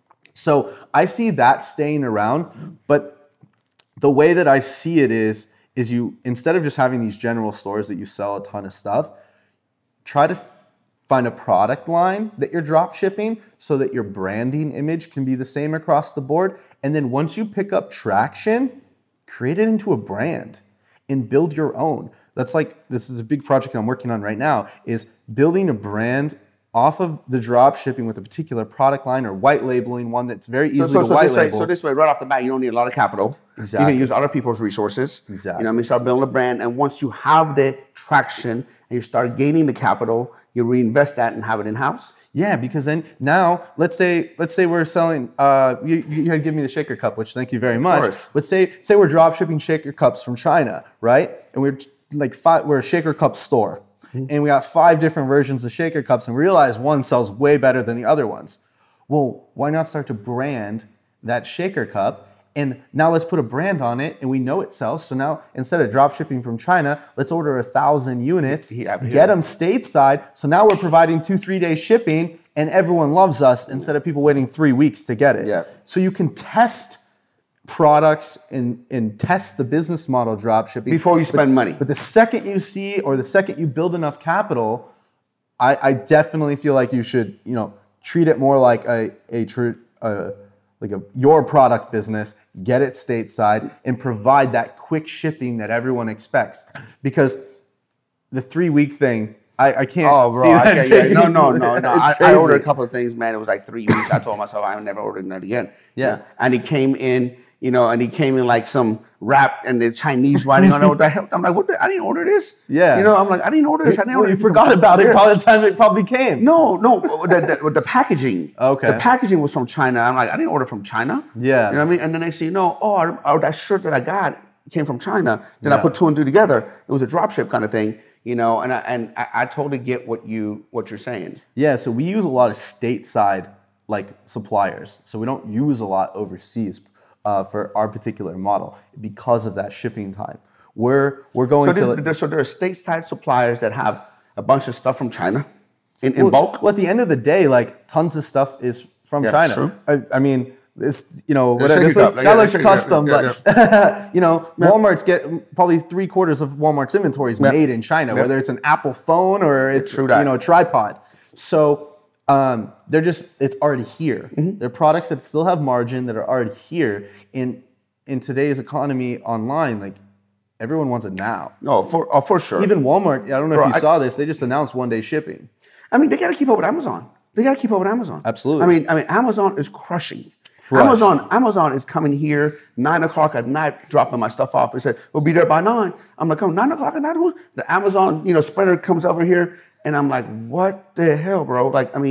So I see that staying around, but the way that I see it is you, instead of just having these general stores that you sell a ton of stuff, try to find a product line that you're drop shipping so that your branding image can be the same across the board. And then once you pick up traction, create it into a brand and build your own. This is a big project I'm working on right now, is building a brand off of the drop shipping with a particular product line, or white labeling one that's very easy to white label. So this way, right off the bat, you don't need a lot of capital. Exactly. You can use other people's resources. Exactly. Start building a brand, and once you have the traction and you start gaining the capital, you reinvest that and have it in-house. Yeah, because then now, let's say we're selling, you had given me the shaker cup, which thank you very much. Of course. But say we're drop shipping shaker cups from China, right? And we're a shaker cup store. And we got 5 different versions of shaker cups, and we realize one sells way better than the other ones. Well, why not start to brand that shaker cup And now let's put a brand on it, and we know it sells. So now instead of drop shipping from China, let's order 1,000 units, get them stateside. So now we're providing 2-3 day shipping, and everyone loves us instead of people waiting 3 weeks to get it. Yeah. So you can test products and test the business model drop shipping before you spend money. But the second you see, or the second you build enough capital, I definitely feel like you should, treat it more like your product business, get it stateside, and provide that quick shipping that everyone expects. Because the 3 week thing, I can't see that. No. I ordered a couple of things, man. It was like 3 weeks. I told myself I would never order that again. Yeah. And he came in, like some rap and the Chinese writing on it. What the hell? I'm like, what the? I didn't order this. Yeah. I'm like, I didn't order this. I didn't order you this. Forgot about it by the time it probably came. No, the packaging. Okay. The packaging was from China. I'm like, I didn't order from China. Yeah. You know what I mean? And then next thing you know, that shirt that I got came from China. Then I put 2 and 2 together. It was a drop ship kind of thing. And I totally get what you're saying. Yeah. So we use a lot of stateside suppliers. So we don't use a lot overseas for our particular model because of that shipping time. We're going so there are stateside suppliers that have a bunch of stuff from China in bulk. Well, at the end of the day, tons of stuff is from China. True. I mean, this that looks custom, but Walmart's get probably 3/4 of Walmart's inventory is made in China, whether it's an Apple phone or it's a tripod. So it's already here. Mm-hmm. They're products that still have margin that are already here. In today's economy online, everyone wants it now. No, for sure. Even Walmart, I don't know if you saw this, they just announced 1 day shipping. I mean, they got to keep up with Amazon. Absolutely. I mean, Amazon is crushing. Amazon is coming here 9 o'clock at night, dropping my stuff off. They said, we'll be there by 9. I'm like, 9 o'clock at night? The Amazon, spreader comes over here. And I'm like, what the hell, bro?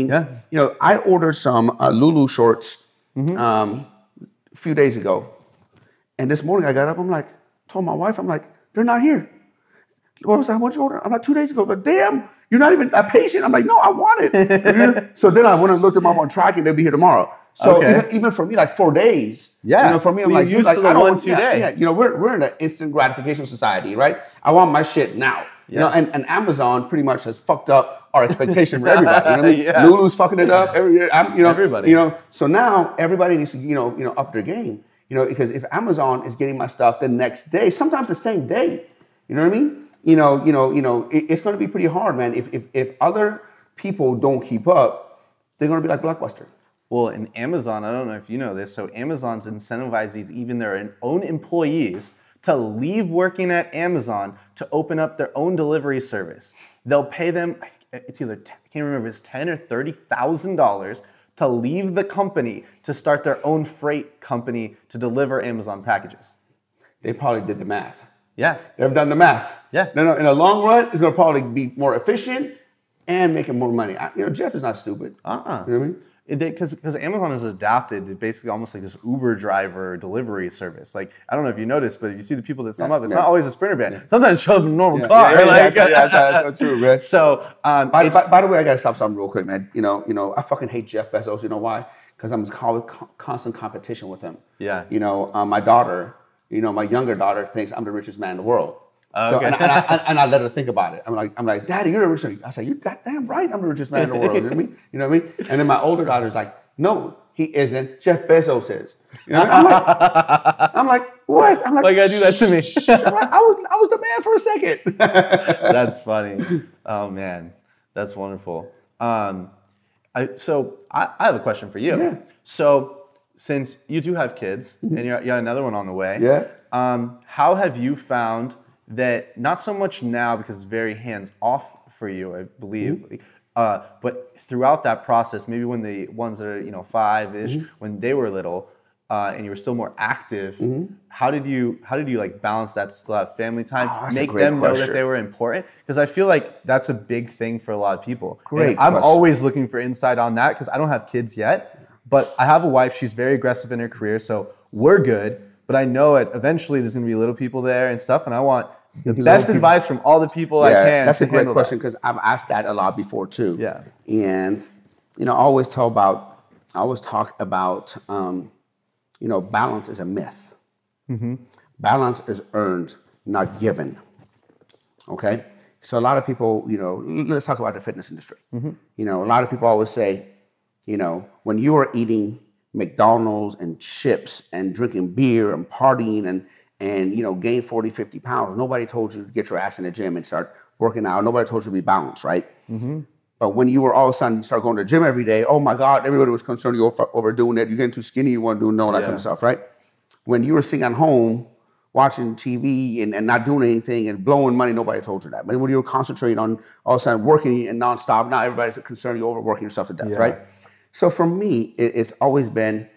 I ordered some Lulu shorts a few days ago. And this morning I got up, told my wife, they're not here. What was that? What'd you order? I'm like, 2 days ago. But damn, you're not even that patient. I'm like, no, I want it. So then I went and looked them up on tracking. They'll be here tomorrow. So even for me, 4 days. Yeah. For me, I'm like, used to the 1-2 day. Yeah. We're in an instant gratification society, right? I want my shit now. And Amazon pretty much has fucked up our expectation for everybody. You know what I mean? Lulu's fucking it up. Everybody. So now everybody needs to up their game. Because if Amazon is getting my stuff the next day, sometimes the same day, you know what I mean? It's going to be pretty hard, man. If other people don't keep up, they're going to be like Blockbuster. Well, in Amazon, I don't know if you know this, so Amazon's incentivizes even their own employees to leave working at Amazon to open up their own delivery service. They'll pay them, it's either, I can't remember if it's $10,000 or $30,000 to leave the company to start their own freight company to deliver Amazon packages. They probably did the math. Yeah. They've done the math. Yeah. No, in the long run, it's going to probably be more efficient and making more money. Jeff is not stupid. You know what I mean? Because Amazon has adapted to basically almost like this Uber driver delivery service. I don't know if you noticed, but if you see the people that sum up, it's not always a Sprinter van. Sometimes show up in a normal car. That's so true, man. So, by the way, I got to stop something real quick, man. I fucking hate Jeff Bezos. You know why? Because I'm in constant competition with him. Yeah. My daughter, my younger daughter thinks I'm the richest man in the world. Okay. So, and I let her think about it. I'm like, Daddy, you're the richest. I said, you goddamn right, I'm the richest man in the world. You know what I mean? And then my older daughter's like, no, he isn't. Jeff Bezos is. I'm like, what? I'm like, why you gotta do that to me? I was the man for a second. That's funny. Oh man, that's wonderful. So I have a question for you. Yeah. So since you do have kids and you got another one on the way, how have you found that, not so much now because it's very hands-off for you, I believe, but throughout that process, maybe when the ones that are 5-ish, when they were little, and you were still more active, how did you balance that to still have family time, make them know that they were important? Because I feel like that's a big thing for a lot of people. I'm always looking for insight on that because I don't have kids yet, but I have a wife. She's very aggressive in her career, so we're good. But I know eventually there's going to be little people there and stuff, and I want the best advice from all the people I can. That's a great question because I've asked that a lot before too. Yeah. And I always talk about balance is a myth. Balance is earned, not given. Okay? So a lot of people, let's talk about the fitness industry. A lot of people always say, when you are eating McDonald's and chips and drinking beer and partying and gain 40, 50 pounds, nobody told you to get your ass in the gym and start working out. Nobody told you to be balanced, right? But when you were all of a sudden, you start going to the gym every day, oh my God, everybody was concerned you overdoing it. You're getting too skinny, you want to do all that kind of stuff, right? When you were sitting at home watching TV and not doing anything and blowing money, nobody told you that. But when you were concentrating on all of a sudden working and nonstop, now everybody's concerned you're overworking yourself to death, right? So for me, it's always been,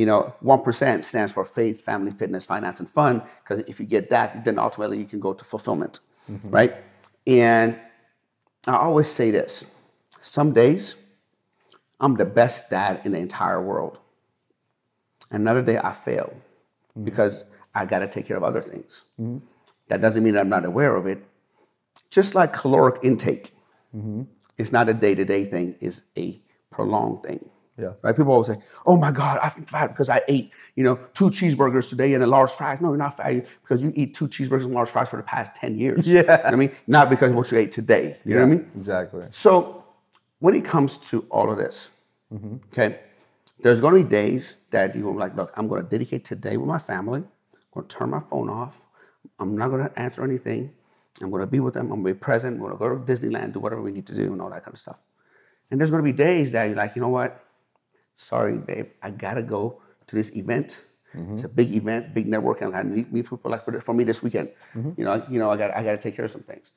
1% stands for faith, family, fitness, finance, and fun. Because if you get that, then ultimately you can go to fulfillment, right? And I always say this. Some days, I'm the best dad in the entire world. Another day, I fail because I got to take care of other things. That doesn't mean that I'm not aware of it. Just like caloric intake, it's not a day-to-day thing, it's a prolonged thing. Right? People always say, oh my God, I'm fat because I ate, 2 cheeseburgers today and a large fries. No, you're not fat because you eat 2 cheeseburgers and large fries for the past 10 years. You know what I mean? Not because of what you ate today. You know what I mean? Exactly. So when it comes to all of this, okay, there's going to be days that you're going to be like, look, I'm going to dedicate today with my family. I'm going to turn my phone off. I'm not going to answer anything. I'm going to be with them. I'm going to be present. I'm going to go to Disneyland, do whatever we need to do and all that kind of stuff. And there's going to be days that you're like, you know what? Sorry, babe, I got to go to this event. It's a big event, big networking. I got to meet people like for me this weekend. I got to take care of some things.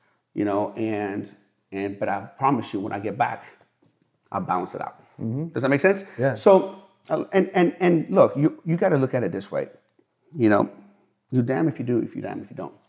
But I promise you, when I get back, I'll balance it out. Does that make sense? Yeah. So, and look, you got to look at it this way. You damn if you do, if you damn if you don't.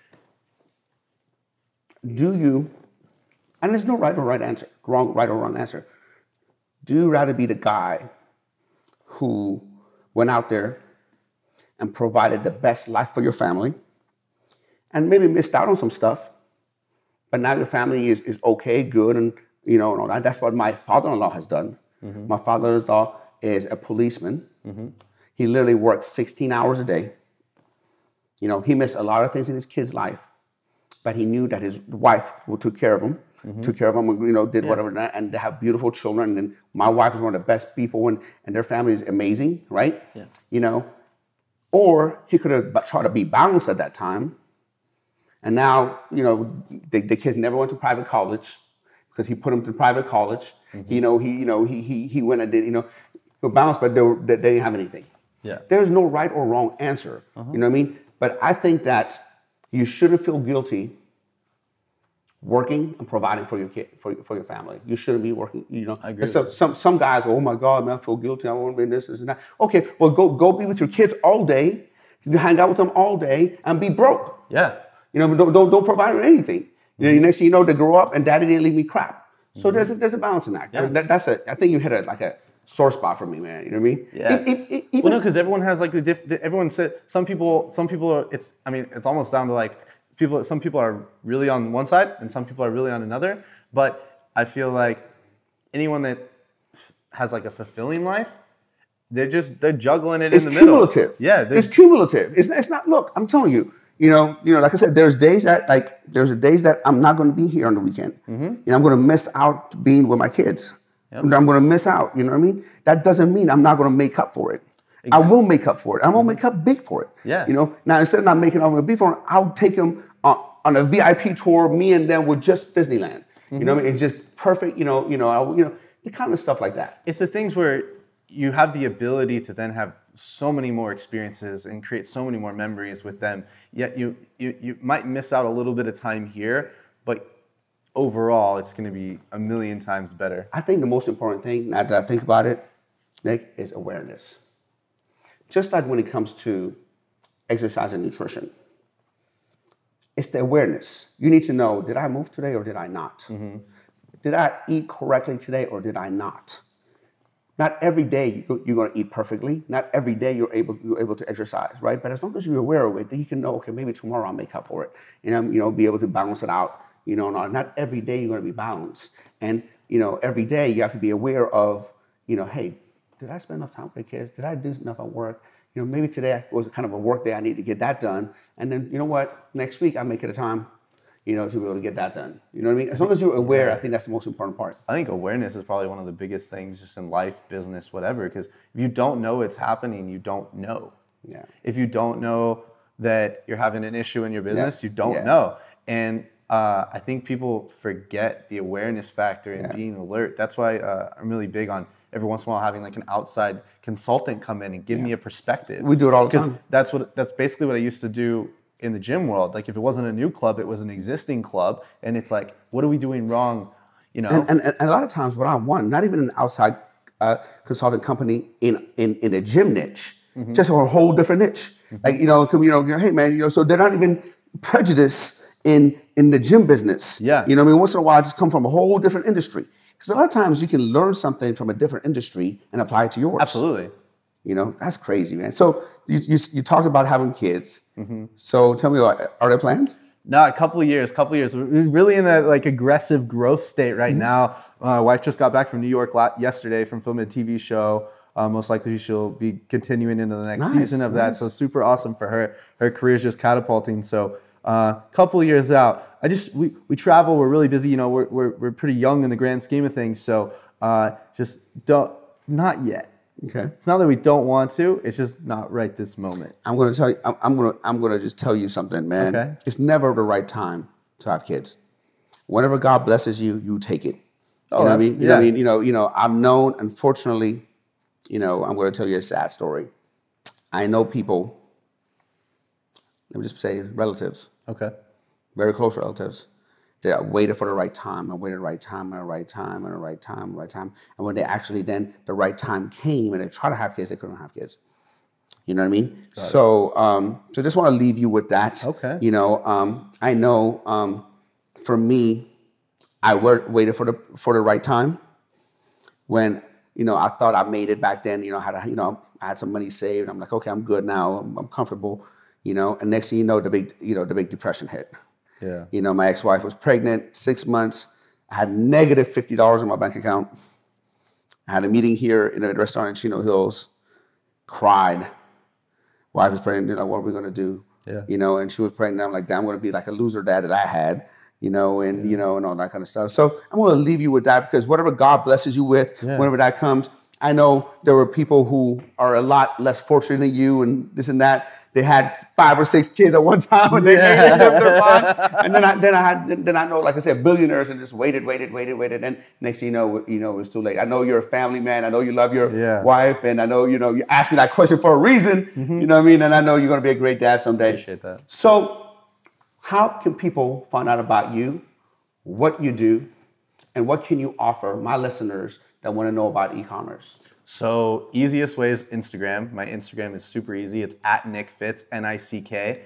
Do you, and there's no right or wrong answer. Do you rather be the guy who went out there and provided the best life for your family and maybe missed out on some stuff, but now your family is okay, good, and all that? That's what my father-in-law has done. My father-in-law is a policeman. He literally works 16 hours a day. He missed a lot of things in his kid's life, but he knew that his wife took care of him. Took care of them, did whatever, and they have beautiful children. And my wife is one of the best people, and their family is amazing, right? Or he could have tried to be balanced at that time. And now, the kids never went to private college because he put them to private college. He went and did, balanced, but they didn't have anything. There's no right or wrong answer. You know what I mean? But I think that you shouldn't feel guilty working and providing for your kid, for your family. You shouldn't be working, I agree. Some guys, oh my God, man, I feel guilty. I want to be this and that. Okay, well, go be with your kids all day. You hang out with them all day and be broke. Don't provide anything. Next thing you know, they grow up and daddy didn't leave me crap. So there's a balancing act. I think you hit a sore spot for me, man. You know what I mean? Well, no, because everyone has like everyone said some people are. It's almost down to like. Some people are really on one side and some people are really on another. But I feel like anyone that has like a fulfilling life, they're juggling it in the middle. It's cumulative. Yeah, it's cumulative. It's not. Look, I'm telling you. Like I said, there's days that I'm not going to be here on the weekend. I'm going to miss out being with my kids. I'm going to miss out. You know what I mean? That doesn't mean I'm not going to make up for it. Exactly. I will make up for it. I will make up big for it. Now instead of not making up big for it, I'll take them on a VIP tour. Me and them with just Disneyland. You know what I mean? It's just perfect. The kind of stuff like that. It's the things where you have the ability to then have so many more experiences and create so many more memories with them. Yet you might miss out a little bit of time here, but overall, it's going to be a million times better. I think the most important thing, now that I think about it, Nick, is awareness. Just like when it comes to exercise and nutrition, it's the awareness. You need to know, did I move today or did I not? Did I eat correctly today or did I not? Not every day you're going to eat perfectly. Not every day you're able to exercise, right? But as long as you're aware of it, then you can know, okay, maybe tomorrow I'll make up for it. And, be able to balance it out. Not every day you're going to be balanced. And, every day you have to be aware of, hey, did I spend enough time with the kids? Did I do enough at work? maybe today was kind of a work day. I need to get that done. And then, you know what? Next week, I make it a time, to be able to get that done. You know what I mean? As long as you're aware, I think that's the most important part. I think awareness is probably one of the biggest things just in life, business, whatever. Because if you don't know it's happening, you don't know. Yeah. If you don't know that you're having an issue in your business, you don't know. And I think people forget the awareness factor and being alert. That's why I'm really big on every once in a while having like an outside consultant come in and give me a perspective. We do it all the time. Because that's basically what I used to do in the gym world. Like if it wasn't a new club, it was an existing club. And it's like, what are we doing wrong? And a lot of times what I want, not even an outside consulting company in a gym niche, just a whole different niche. Like, hey man, so they're not even prejudiced in the gym business. Yeah. Once in a while I just come from a whole different industry. Because a lot of times you can learn something from a different industry and apply it to yours. Absolutely. That's crazy, man. So you talked about having kids. So tell me, are there plans? No, a couple of years. We're really in that like aggressive growth state right now. My wife just got back from New York yesterday from filming a TV show. Most likely she'll be continuing into the next season of that. So super awesome for her. Her career's just catapulting. So a couple of years out, we travel. We're really busy. We're pretty young in the grand scheme of things. So not yet. Okay. It's not that we don't want to. It's just not right this moment. I'm going to tell you. I'm going to just tell you something, man. Okay. It's never the right time to have kids. Whenever God blesses you, you take it. You know what I mean? You know what I mean? I've known, unfortunately, I'm going to tell you a sad story. I know people. Let me just say relatives. Okay. Very close relatives. They waited for the right time. I waited the right time and the right time and the right time and the right time. And when they actually then the right time came and they tried to have kids, they couldn't have kids. You know what I mean? So just want to leave you with that. Okay. I know for me, I waited for the right time. When I thought I made it back then. I had some money saved. I'm like, okay, I'm good now. I'm comfortable. And next thing you know, the big depression hit. Yeah. My ex-wife was pregnant, 6 months. I had negative $50 in my bank account. I had a meeting here in a restaurant in Chino Hills. Cried. Wife was pregnant. What are we gonna do? Yeah. And she was pregnant. I'm like, damn, I'm gonna be like a loser dad that I had. And all that kind of stuff. So I'm gonna leave you with that because whatever God blesses you with, whenever that comes, I know there were people who are a lot less fortunate than you and this and that. They had 5 or 6 kids at one time, and they made their fine. And then I know, like I said, billionaires and just waited. And next thing you know, it was too late. I know you're a family man. I know you love your wife, and I know you asked me that question for a reason. You know what I mean? And I know you're going to be a great dad someday. Appreciate that. So, how can people find out about you, what you do, and what can you offer my listeners that want to know about e-commerce? So easiest way is Instagram. My Instagram is super easy. It's at Nick Fitz, NickFitz.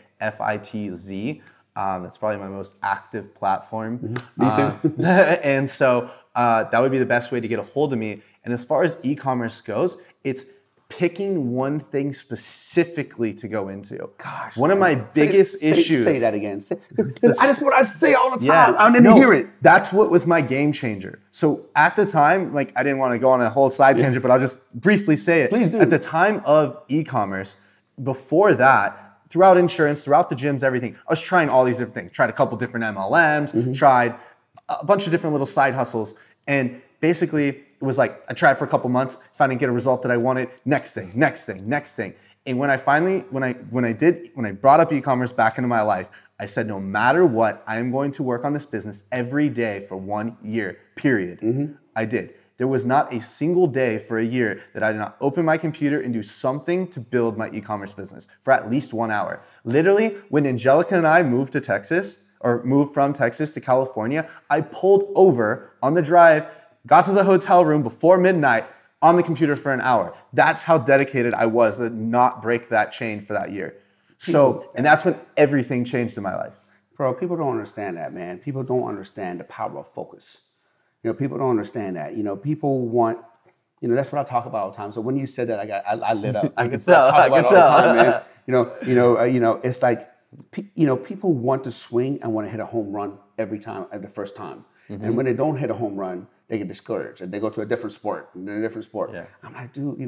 That's probably my most active platform. Me too. And so that would be the best way to get a hold of me. And as far as e-commerce goes, it's picking one thing specifically to go into. Gosh, one of my biggest issues. Say that again. That's what I say all the time. I didn't hear it. That's what was my game changer. So at the time, I didn't want to go on a whole side tangent, but I'll just briefly say it. Please do. At the time of e-commerce, before that, throughout insurance, throughout the gyms, everything, I was trying all these different things. Tried a couple different MLMs, tried a bunch of different little side hustles, and basically, it was like, I tried for a couple months. If I didn't get a result that I wanted, next thing. And when I brought up e-commerce back into my life, I said, no matter what, I am going to work on this business every day for 1 year, period. I did. There was not a single day for a year that I did not open my computer and do something to build my e-commerce business for at least 1 hour. Literally, when Angelica and I moved to Texas, or moved from Texas to California, I pulled over on the drive, got to the hotel room before midnight on the computer for an hour. That's how dedicated I was to not break that chain for that year. So, and that's when everything changed in my life. Bro, people don't understand that, man. People don't understand the power of focus. People don't understand that. People want, that's what I talk about all the time. So when you said that, I lit up. I can tell. I can tell. Man. It's like, people want to swing and want to hit a home run every time at the first time. And when they don't hit a home run, they get discouraged and they go to a different sport. Yeah. I'm like, dude,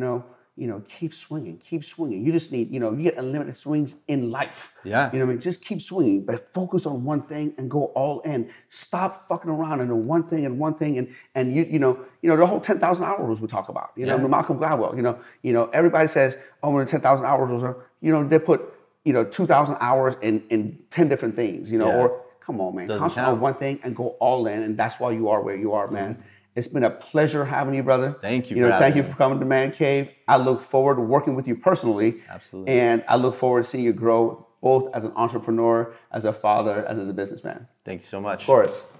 keep swinging, keep swinging. You just need, you get unlimited swings in life. Yeah. You know what I mean? Just keep swinging, but focus on one thing and go all in. Stop fucking around and do one thing and the whole 10,000 hour rules we talk about. Malcolm Gladwell. Everybody says, oh, when the 10,000 hour rules are, they put 2,000 hours in 10 different things. Or come on, man, concentrate on one thing and go all in, and that's why you are where you are, man. It's been a pleasure having you, brother. Thank you. Thank you for coming to Man Cave. I look forward to working with you personally. Absolutely. And I look forward to seeing you grow both as an entrepreneur, as a father, as a businessman. Thank you so much. Of course.